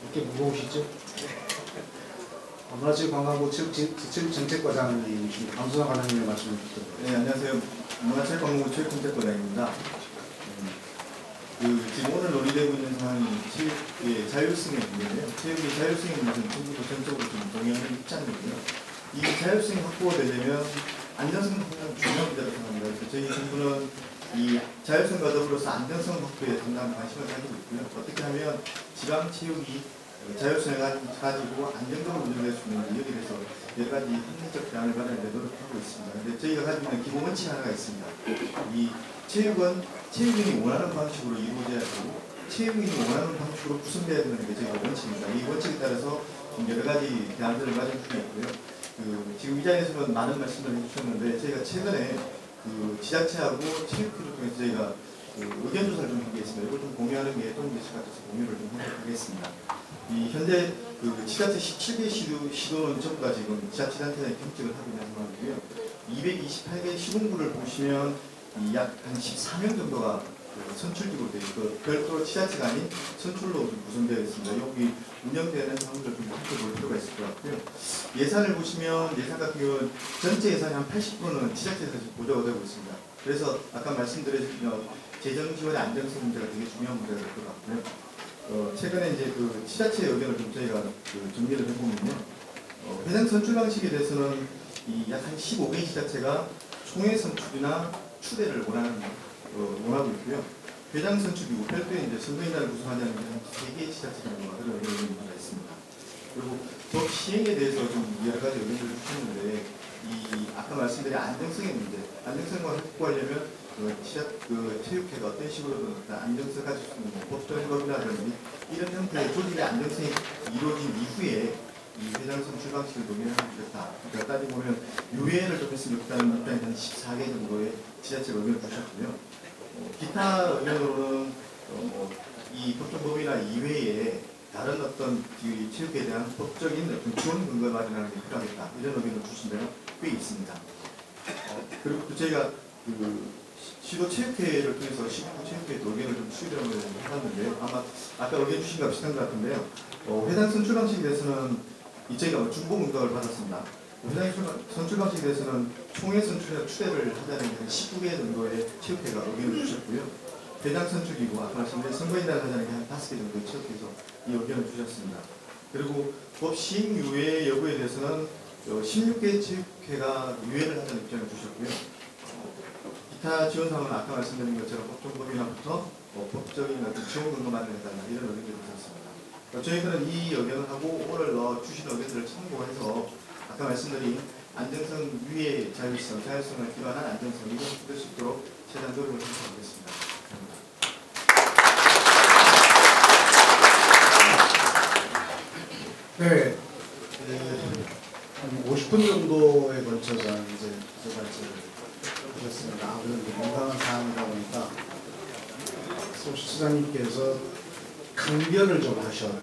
이렇게 무거우시죠? 문화체육관광부 체육정책과장님이십니다. 강순화 과장님의 말씀을 듣도록. 네, 안녕하세요. 문화체육관광부 체육정책과장입니다. 지금 오늘 논의되고 있는 상황이 체육의 자율성의 문제인데요. 체육의 자율성의 문제는 정부도 전적으로 좀 동의하는 입장이고요. 이 자율성이 확보되려면 안전성은 상당히 중요한 문제라고 생각합니다. 그래서 저희 정부는 이 자율성과 더불어서 안전성 확보에 상당한 관심을 가지고 있고요. 어떻게 하면 지방 체육이 자율성을 가지고 안정적으로 운영될 수 있는지 여기에 대해서 여러 가지 합리적 대안을 마련하려 노력하고 있습니다. 근데 저희가 가지고 있는 기본 원칙 하나가 있습니다. 이 체육은 체육인이 원하는 방식으로 이루어져야 되고 체육인이 원하는 방식으로 구성되어야 되는 게 저희가 원칙입니다. 이 원칙에 따라서 여러 가지 대안들을 마련해 주고 있고요. 지금 이 자리에서는 많은 말씀을 해주셨는데 저희가 최근에 지자체하고 체육회를 통해서 저희가 의견조사를 좀 하게 있습니다. 이걸 좀 공유하는 게 도움이 될 것 같아서 공유를 좀 하도록 하겠습니다. 현재 지자체 17개 시도는 전부 다 지금 지자체단체에 경쟁을 하고 있는 상황이고요. 228개 시군구를 보시면 약 한 14명 정도가 선출직으로 되어 있고 별도로 지자체가 아닌 선출로 구성되어 있습니다. 여기 운영되는 상황들 좀 살펴볼 필요가 있을 것 같고요. 예산을 보시면 예산 같은 경우는 전체 예산의 한 80%는 지자체에서 보조가 되고 있습니다. 그래서 아까 말씀드린 재정 지원의 안정성 문제가 되게 중요한 문제가 될 것 같고요. 최근에 이제 지자체 의견을 좀 저희가 정리를 해보면요. 회장 선출 방식에 대해서는 약 한 15개 지자체가 총회 선출이나 추대를 원하고 있고요. 회장 선출이고 별도의 이제 선거인단을 구성하지 않는 한 3개 지자체 정도가 그런 의견이 있습니다. 그리고 법 시행에 대해서 좀 여러 가지 의견을 주셨는데 아까 말씀드린 안정성의 문제, 안정성을 확보하려면 체육회가 어떤 식으로든 안정성을 가질 수 있는 법적인 법이라든지 이런 형태의 조직의 안정성이 이루어진 이후에 이 회장 선출 방식을 논의하는 게 좋다. 그러니까 따지고 보면 유예를 좀 했으면 좋다는 입장이 한 14개 정도의 지자체 의견을 주셨고요. 기타 의견으로는 이 법정법이나 이외에 다른 어떤 체육에 대한 법적인 어떤 지원 근거를 마련하는 게 필요하겠다. 이런 의견을 주신 데가 꽤 있습니다. 그리고 또 저희가 시도체육회를 통해서 시군구 체육회 의견을 좀 수렴을 해봤는데요. 아마 아까 의견 주신 것 비슷한 것 같은데요. 회장 선출 방식에 대해서는 저희가 중복 응답을 받았습니다. 회장 선출 방식에 대해서는 총회 선출이나 추대를 하자는 19개 정도의 체육회가 의견을 주셨고요. 회장 선출이고 아까 말씀드린 선거인단을 하자는 게 한 5개 정도의 체육회에서 이 의견을 주셨습니다. 그리고 법 시행 유예 여부에 대해서는 16개 체육회가 유예를 하자는 입장을 주셨고요. 기타 지원사항은 아까 말씀드린 것처럼 법정법인화부터 법적인 어떤 지원 근거 마련해달라 이런 의견들이 있었습니다. 저희들은 이 의견을 하고 오늘 주신 의견들을 참고해서 아까 말씀드린 안정성 위의 자율성을 기반한 안정성이 될 수 있도록 최대한 노력을 하겠습니다. 네, 한 50분 정도에 걸쳐서 이제 기자발제를 하셨습니다. 아무래도 민감한 사안이다 보니까 소시장님께서 강변을 좀 하셔.